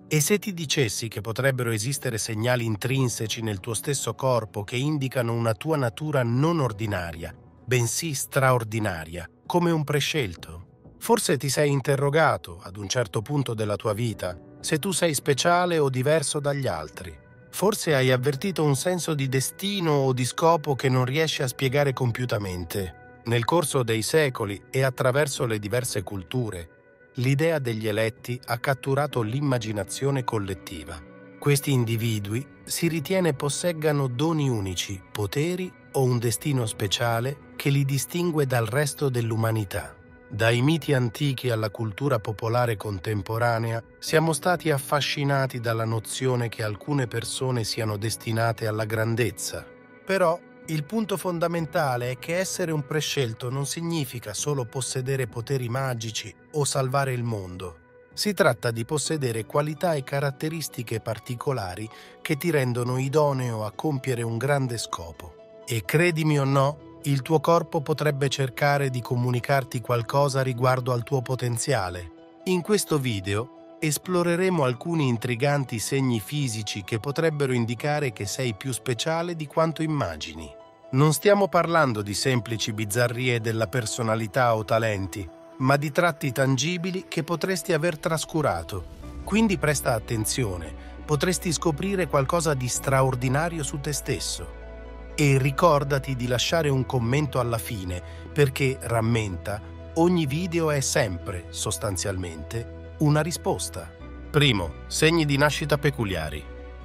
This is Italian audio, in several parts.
E se ti dicessi che potrebbero esistere segnali intrinseci nel tuo stesso corpo che indicano una tua natura non ordinaria, bensì straordinaria, come un prescelto? Forse ti sei interrogato, ad un certo punto della tua vita, se tu sei speciale o diverso dagli altri. Forse hai avvertito un senso di destino o di scopo che non riesci a spiegare compiutamente. Nel corso dei secoli e attraverso le diverse culture, l'idea degli eletti ha catturato l'immaginazione collettiva. Questi individui si ritiene posseggano doni unici, poteri o un destino speciale che li distingue dal resto dell'umanità. Dai miti antichi alla cultura popolare contemporanea, siamo stati affascinati dalla nozione che alcune persone siano destinate alla grandezza. Però il punto fondamentale è che essere un prescelto non significa solo possedere poteri magici o salvare il mondo. Si tratta di possedere qualità e caratteristiche particolari che ti rendono idoneo a compiere un grande scopo. E credimi o no, il tuo corpo potrebbe cercare di comunicarti qualcosa riguardo al tuo potenziale. In questo video esploreremo alcuni intriganti segni fisici che potrebbero indicare che sei più speciale di quanto immagini. Non stiamo parlando di semplici bizzarrie della personalità o talenti, ma di tratti tangibili che potresti aver trascurato. Quindi presta attenzione, potresti scoprire qualcosa di straordinario su te stesso. E ricordati di lasciare un commento alla fine, perché, rammenta, ogni video è sempre, sostanzialmente, una risposta. Primo, segni di nascita peculiari.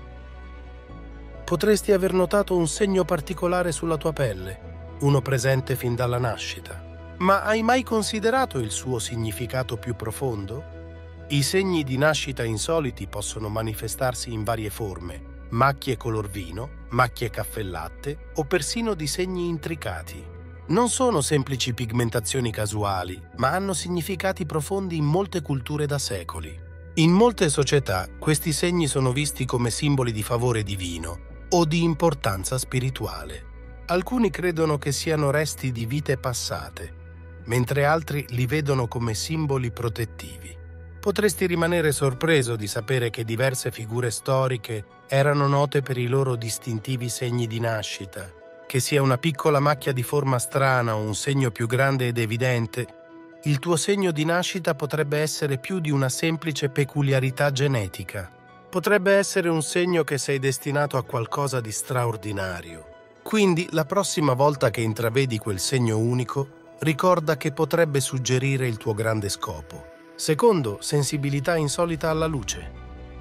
Potresti aver notato un segno particolare sulla tua pelle, uno presente fin dalla nascita. Ma hai mai considerato il suo significato più profondo? I segni di nascita insoliti possono manifestarsi in varie forme: macchie color vino, macchie caffè latte o persino disegni intricati. Non sono semplici pigmentazioni casuali, ma hanno significati profondi in molte culture da secoli. In molte società questi segni sono visti come simboli di favore divino o di importanza spirituale. Alcuni credono che siano resti di vite passate, mentre altri li vedono come simboli protettivi. Potresti rimanere sorpreso di sapere che diverse figure storiche erano note per i loro distintivi segni di nascita. Che sia una piccola macchia di forma strana o un segno più grande ed evidente, il tuo segno di nascita potrebbe essere più di una semplice peculiarità genetica. Potrebbe essere un segno che sei destinato a qualcosa di straordinario. Quindi, la prossima volta che intravedi quel segno unico, ricorda che potrebbe suggerire il tuo grande scopo. Secondo, sensibilità insolita alla luce.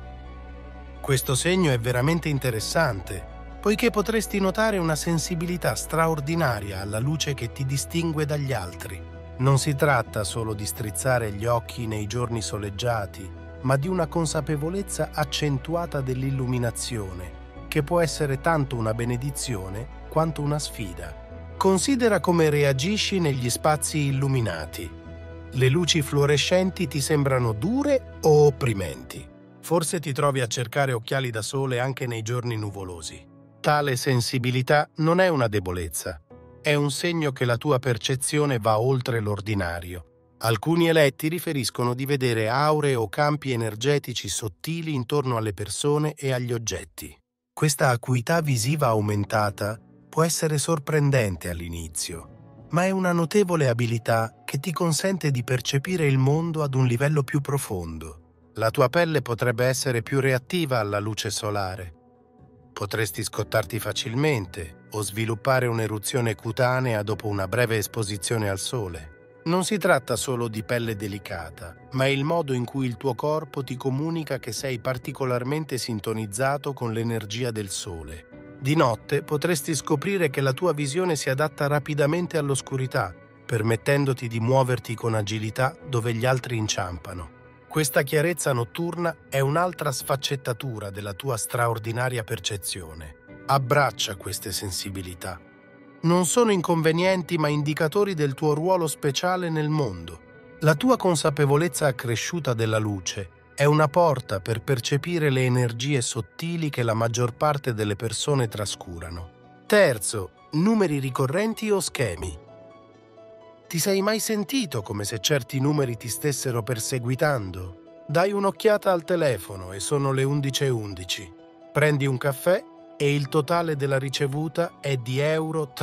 Questo segno è veramente interessante, poiché potresti notare una sensibilità straordinaria alla luce che ti distingue dagli altri. Non si tratta solo di strizzare gli occhi nei giorni soleggiati, ma di una consapevolezza accentuata dell'illuminazione, che può essere tanto una benedizione quanto una sfida. Considera come reagisci negli spazi illuminati. Le luci fluorescenti ti sembrano dure o opprimenti? Forse ti trovi a cercare occhiali da sole anche nei giorni nuvolosi. Tale sensibilità non è una debolezza, è un segno che la tua percezione va oltre l'ordinario. Alcuni eletti riferiscono di vedere aure o campi energetici sottili intorno alle persone e agli oggetti. Questa acuità visiva aumentata può essere sorprendente all'inizio, ma è una notevole abilità che ti consente di percepire il mondo ad un livello più profondo. La tua pelle potrebbe essere più reattiva alla luce solare. Potresti scottarti facilmente o sviluppare un'eruzione cutanea dopo una breve esposizione al sole. Non si tratta solo di pelle delicata, ma è il modo in cui il tuo corpo ti comunica che sei particolarmente sintonizzato con l'energia del sole. Di notte potresti scoprire che la tua visione si adatta rapidamente all'oscurità, permettendoti di muoverti con agilità dove gli altri inciampano. Questa chiarezza notturna è un'altra sfaccettatura della tua straordinaria percezione. Abbraccia queste sensibilità. Non sono inconvenienti ma indicatori del tuo ruolo speciale nel mondo. La tua consapevolezza accresciuta della luce è una porta per percepire le energie sottili che la maggior parte delle persone trascurano. Terzo, numeri ricorrenti o schemi. Ti sei mai sentito come se certi numeri ti stessero perseguitando? Dai un'occhiata al telefono e sono le 11:11. Prendi un caffè e il totale della ricevuta è di euro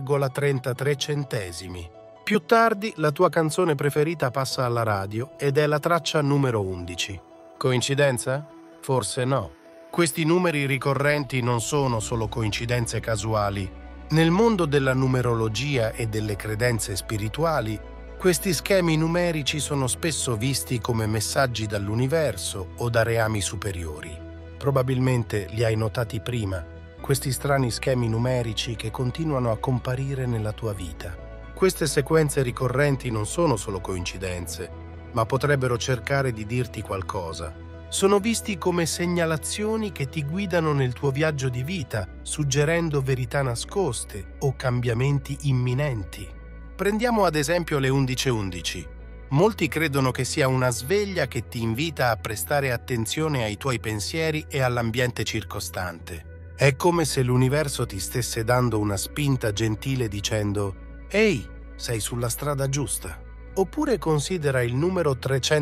3,33 centesimi. Più tardi la tua canzone preferita passa alla radio ed è la traccia numero 11. Coincidenza? Forse no. Questi numeri ricorrenti non sono solo coincidenze casuali. Nel mondo della numerologia e delle credenze spirituali, questi schemi numerici sono spesso visti come messaggi dall'universo o da reami superiori. Probabilmente li hai notati prima, questi strani schemi numerici che continuano a comparire nella tua vita. Queste sequenze ricorrenti non sono solo coincidenze, ma potrebbero cercare di dirti qualcosa. Sono visti come segnalazioni che ti guidano nel tuo viaggio di vita, suggerendo verità nascoste o cambiamenti imminenti. Prendiamo ad esempio le 11:11. Molti credono che sia una sveglia che ti invita a prestare attenzione ai tuoi pensieri e all'ambiente circostante. È come se l'universo ti stesse dando una spinta gentile dicendo «Ehi, sei sulla strada giusta». Oppure considera il numero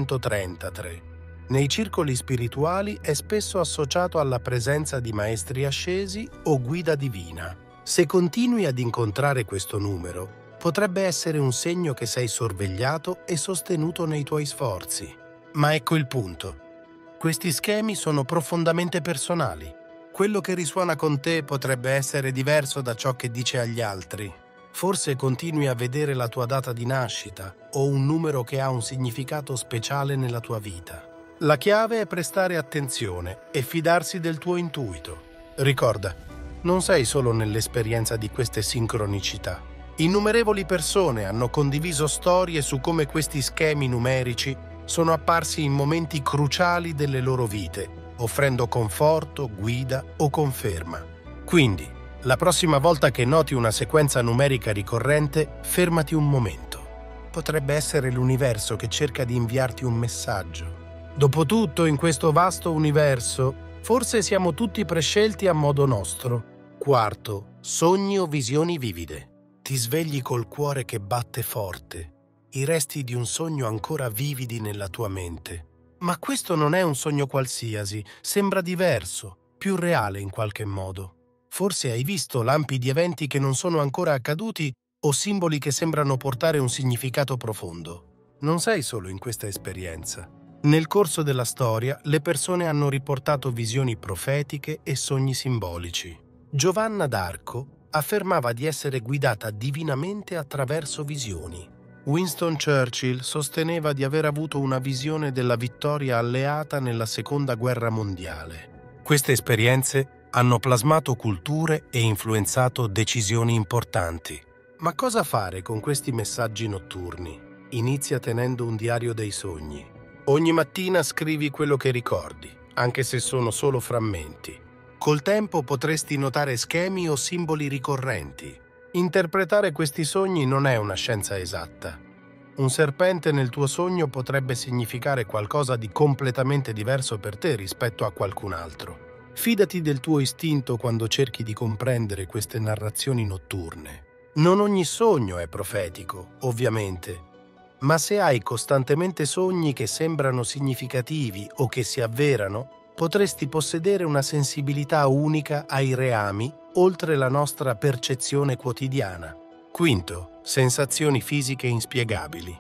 333. Nei circoli spirituali è spesso associato alla presenza di maestri ascesi o guida divina. Se continui ad incontrare questo numero, potrebbe essere un segno che sei sorvegliato e sostenuto nei tuoi sforzi. Ma ecco il punto. Questi schemi sono profondamente personali. Quello che risuona con te potrebbe essere diverso da ciò che dice agli altri. Forse continui a vedere la tua data di nascita o un numero che ha un significato speciale nella tua vita. La chiave è prestare attenzione e fidarsi del tuo intuito. Ricorda, non sei solo nell'esperienza di queste sincronicità. Innumerevoli persone hanno condiviso storie su come questi schemi numerici sono apparsi in momenti cruciali delle loro vite, offrendo conforto, guida o conferma. Quindi, la prossima volta che noti una sequenza numerica ricorrente, fermati un momento. Potrebbe essere l'universo che cerca di inviarti un messaggio. Dopotutto, in questo vasto universo, forse siamo tutti prescelti a modo nostro. Quarto, sogni o visioni vivide. Ti svegli col cuore che batte forte, i resti di un sogno ancora vividi nella tua mente. Ma questo non è un sogno qualsiasi, sembra diverso, più reale in qualche modo. Forse hai visto lampi di eventi che non sono ancora accaduti o simboli che sembrano portare un significato profondo. Non sei solo in questa esperienza. Nel corso della storia, le persone hanno riportato visioni profetiche e sogni simbolici. Giovanna d'Arco affermava di essere guidata divinamente attraverso visioni. Winston Churchill sosteneva di aver avuto una visione della vittoria alleata nella Seconda Guerra Mondiale. Queste esperienze hanno plasmato culture e influenzato decisioni importanti. Ma cosa fare con questi messaggi notturni? Inizia tenendo un diario dei sogni. Ogni mattina scrivi quello che ricordi, anche se sono solo frammenti. Col tempo potresti notare schemi o simboli ricorrenti. Interpretare questi sogni non è una scienza esatta. Un serpente nel tuo sogno potrebbe significare qualcosa di completamente diverso per te rispetto a qualcun altro. Fidati del tuo istinto quando cerchi di comprendere queste narrazioni notturne. Non ogni sogno è profetico, ovviamente, ma se hai costantemente sogni che sembrano significativi o che si avverano, potresti possedere una sensibilità unica ai reami oltre la nostra percezione quotidiana. Quinto, sensazioni fisiche inspiegabili.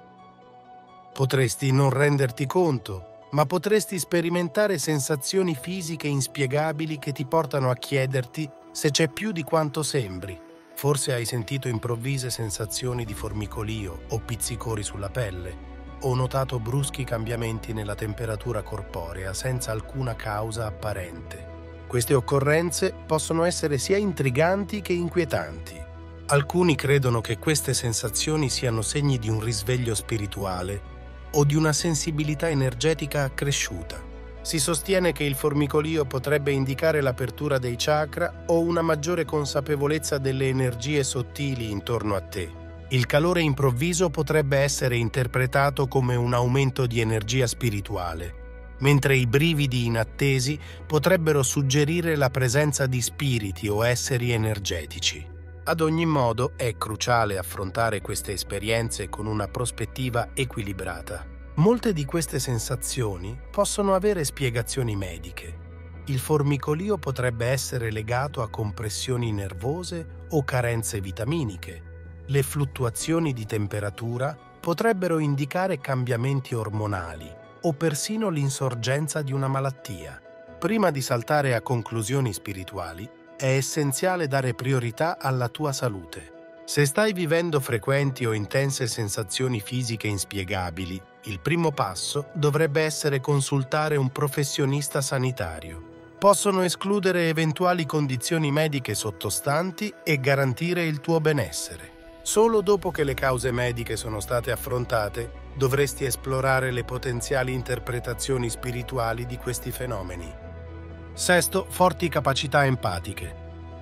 Potresti non renderti conto, ma potresti sperimentare sensazioni fisiche inspiegabili che ti portano a chiederti se c'è più di quanto sembri. Forse hai sentito improvvise sensazioni di formicolio o pizzicori sulla pelle, o notato bruschi cambiamenti nella temperatura corporea senza alcuna causa apparente. Queste occorrenze possono essere sia intriganti che inquietanti. Alcuni credono che queste sensazioni siano segni di un risveglio spirituale o di una sensibilità energetica accresciuta. Si sostiene che il formicolio potrebbe indicare l'apertura dei chakra o una maggiore consapevolezza delle energie sottili intorno a te. Il calore improvviso potrebbe essere interpretato come un aumento di energia spirituale, mentre i brividi inattesi potrebbero suggerire la presenza di spiriti o esseri energetici. Ad ogni modo, è cruciale affrontare queste esperienze con una prospettiva equilibrata. Molte di queste sensazioni possono avere spiegazioni mediche. Il formicolio potrebbe essere legato a compressioni nervose o carenze vitaminiche. Le fluttuazioni di temperatura potrebbero indicare cambiamenti ormonali o persino l'insorgenza di una malattia. Prima di saltare a conclusioni spirituali, è essenziale dare priorità alla tua salute. Se stai vivendo frequenti o intense sensazioni fisiche inspiegabili, il primo passo dovrebbe essere consultare un professionista sanitario. Possono escludere eventuali condizioni mediche sottostanti e garantire il tuo benessere. Solo dopo che le cause mediche sono state affrontate, dovresti esplorare le potenziali interpretazioni spirituali di questi fenomeni. Sesto, forti capacità empatiche.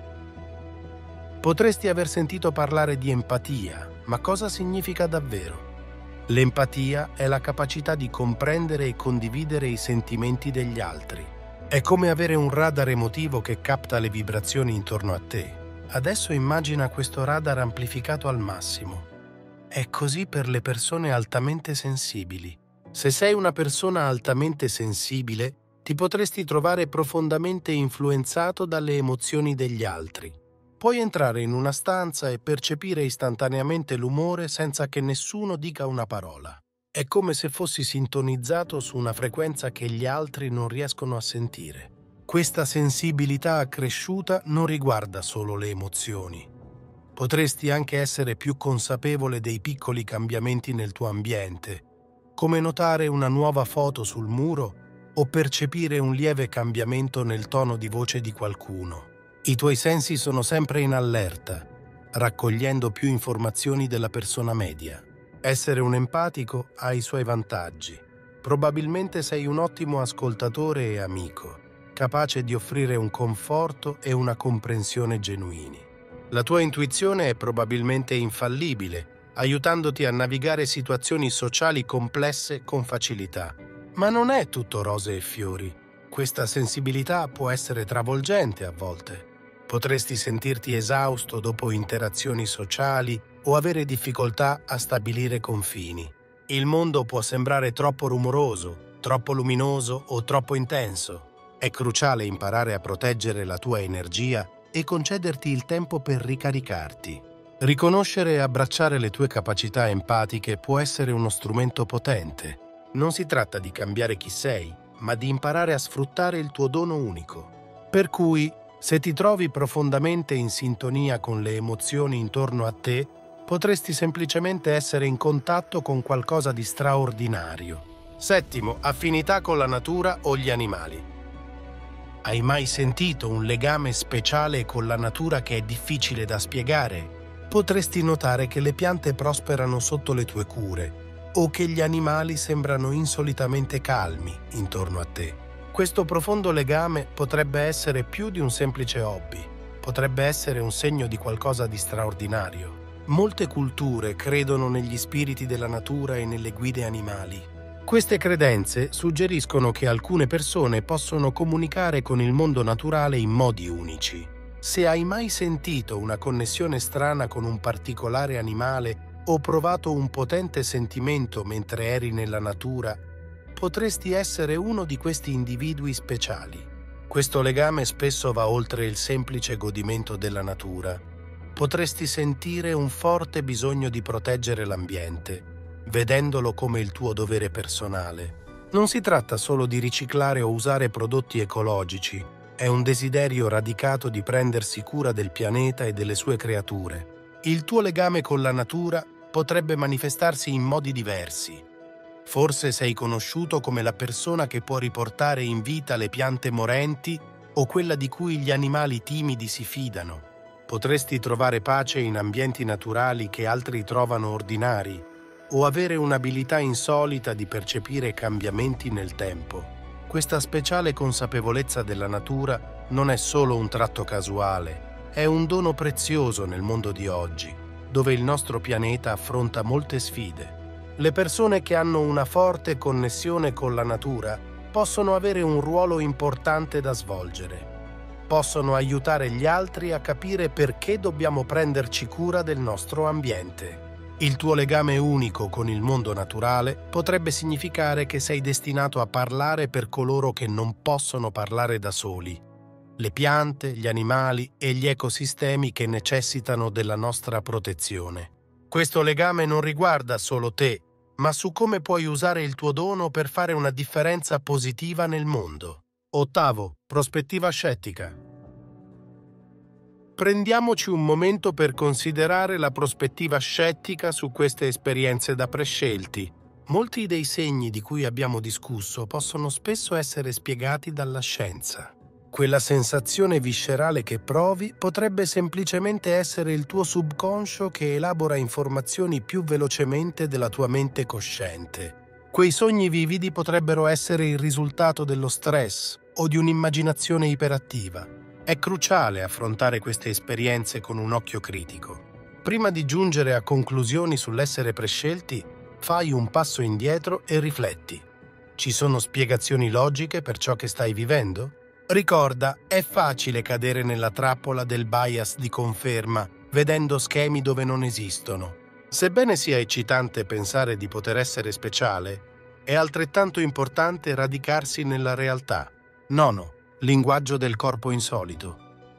Potresti aver sentito parlare di empatia, ma cosa significa davvero? L'empatia è la capacità di comprendere e condividere i sentimenti degli altri. È come avere un radar emotivo che capta le vibrazioni intorno a te. Adesso immagina questo radar amplificato al massimo. È così per le persone altamente sensibili. Se sei una persona altamente sensibile, ti potresti trovare profondamente influenzato dalle emozioni degli altri. Puoi entrare in una stanza e percepire istantaneamente l'umore senza che nessuno dica una parola. È come se fossi sintonizzato su una frequenza che gli altri non riescono a sentire. Questa sensibilità accresciuta non riguarda solo le emozioni. Potresti anche essere più consapevole dei piccoli cambiamenti nel tuo ambiente, come notare una nuova foto sul muro o percepire un lieve cambiamento nel tono di voce di qualcuno. I tuoi sensi sono sempre in allerta, raccogliendo più informazioni della persona media. Essere un empatico ha i suoi vantaggi. Probabilmente sei un ottimo ascoltatore e amico, capace di offrire un conforto e una comprensione genuini. La tua intuizione è probabilmente infallibile, aiutandoti a navigare situazioni sociali complesse con facilità. Ma non è tutto rose e fiori. Questa sensibilità può essere travolgente a volte. Potresti sentirti esausto dopo interazioni sociali o avere difficoltà a stabilire confini. Il mondo può sembrare troppo rumoroso, troppo luminoso o troppo intenso. È cruciale imparare a proteggere la tua energia e concederti il tempo per ricaricarti. Riconoscere e abbracciare le tue capacità empatiche può essere uno strumento potente. Non si tratta di cambiare chi sei, ma di imparare a sfruttare il tuo dono unico. Per cui, se ti trovi profondamente in sintonia con le emozioni intorno a te, potresti semplicemente essere in contatto con qualcosa di straordinario. Settimo, affinità con la natura o gli animali. Hai mai sentito un legame speciale con la natura che è difficile da spiegare? Potresti notare che le piante prosperano sotto le tue cure o che gli animali sembrano insolitamente calmi intorno a te. Questo profondo legame potrebbe essere più di un semplice hobby, potrebbe essere un segno di qualcosa di straordinario. Molte culture credono negli spiriti della natura e nelle guide animali. Queste credenze suggeriscono che alcune persone possono comunicare con il mondo naturale in modi unici. Se hai mai sentito una connessione strana con un particolare animale o provato un potente sentimento mentre eri nella natura, potresti essere uno di questi individui speciali. Questo legame spesso va oltre il semplice godimento della natura. Potresti sentire un forte bisogno di proteggere l'ambiente, vedendolo come il tuo dovere personale. Non si tratta solo di riciclare o usare prodotti ecologici, è un desiderio radicato di prendersi cura del pianeta e delle sue creature. Il tuo legame con la natura potrebbe manifestarsi in modi diversi. Forse sei conosciuto come la persona che può riportare in vita le piante morenti o quella di cui gli animali timidi si fidano. Potresti trovare pace in ambienti naturali che altri trovano ordinari o avere un'abilità insolita di percepire cambiamenti nel tempo. Questa speciale consapevolezza della natura non è solo un tratto casuale, è un dono prezioso nel mondo di oggi, dove il nostro pianeta affronta molte sfide. Le persone che hanno una forte connessione con la natura possono avere un ruolo importante da svolgere. Possono aiutare gli altri a capire perché dobbiamo prenderci cura del nostro ambiente. Il tuo legame unico con il mondo naturale potrebbe significare che sei destinato a parlare per coloro che non possono parlare da soli, le piante, gli animali e gli ecosistemi che necessitano della nostra protezione. Questo legame non riguarda solo te, ma su come puoi usare il tuo dono per fare una differenza positiva nel mondo. Ottavo, prospettiva scettica. Prendiamoci un momento per considerare la prospettiva scettica su queste esperienze da prescelti. Molti dei segni di cui abbiamo discusso possono spesso essere spiegati dalla scienza. Quella sensazione viscerale che provi potrebbe semplicemente essere il tuo subconscio che elabora informazioni più velocemente della tua mente cosciente. Quei sogni vividi potrebbero essere il risultato dello stress o di un'immaginazione iperattiva. È cruciale affrontare queste esperienze con un occhio critico. Prima di giungere a conclusioni sull'essere prescelti, fai un passo indietro e rifletti. Ci sono spiegazioni logiche per ciò che stai vivendo? Ricorda, è facile cadere nella trappola del bias di conferma, vedendo schemi dove non esistono. Sebbene sia eccitante pensare di poter essere speciale, è altrettanto importante radicarsi nella realtà. Nono. Linguaggio del corpo insolito.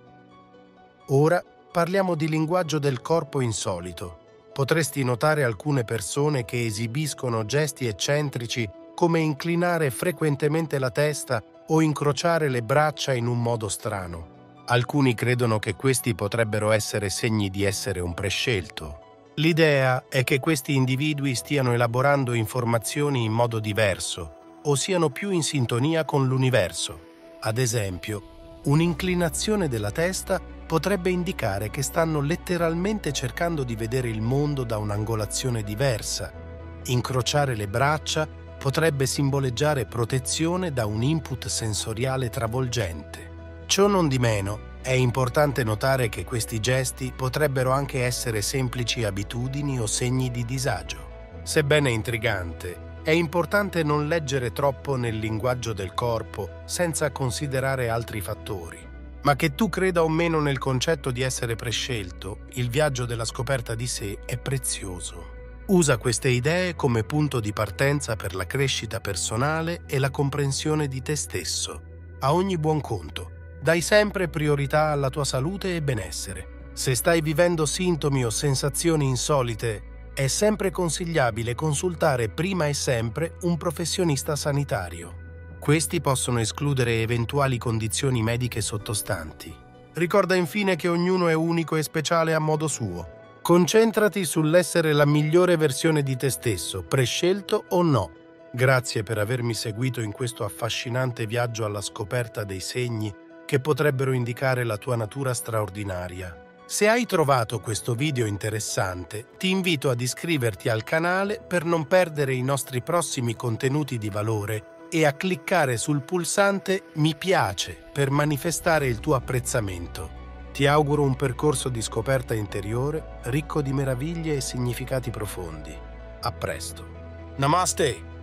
Ora parliamo di linguaggio del corpo insolito. Potresti notare alcune persone che esibiscono gesti eccentrici come inclinare frequentemente la testa o incrociare le braccia in un modo strano. Alcuni credono che questi potrebbero essere segni di essere un prescelto. L'idea è che questi individui stiano elaborando informazioni in modo diverso o siano più in sintonia con l'universo. Ad esempio, un'inclinazione della testa potrebbe indicare che stanno letteralmente cercando di vedere il mondo da un'angolazione diversa. Incrociare le braccia potrebbe simboleggiare protezione da un input sensoriale travolgente. Ciò non di meno, è importante notare che questi gesti potrebbero anche essere semplici abitudini o segni di disagio. Sebbene intrigante, è importante non leggere troppo nel linguaggio del corpo senza considerare altri fattori. Ma che tu creda o meno nel concetto di essere prescelto, il viaggio della scoperta di sé è prezioso. Usa queste idee come punto di partenza per la crescita personale e la comprensione di te stesso. A ogni buon conto, dai sempre priorità alla tua salute e benessere. Se stai vivendo sintomi o sensazioni insolite, è sempre consigliabile consultare prima e sempre un professionista sanitario. Questi possono escludere eventuali condizioni mediche sottostanti. Ricorda infine che ognuno è unico e speciale a modo suo. Concentrati sull'essere la migliore versione di te stesso, prescelto o no. Grazie per avermi seguito in questo affascinante viaggio alla scoperta dei segni che potrebbero indicare la tua natura straordinaria. Se hai trovato questo video interessante, ti invito ad iscriverti al canale per non perdere i nostri prossimi contenuti di valore e a cliccare sul pulsante Mi piace per manifestare il tuo apprezzamento. Ti auguro un percorso di scoperta interiore ricco di meraviglie e significati profondi. A presto. Namaste!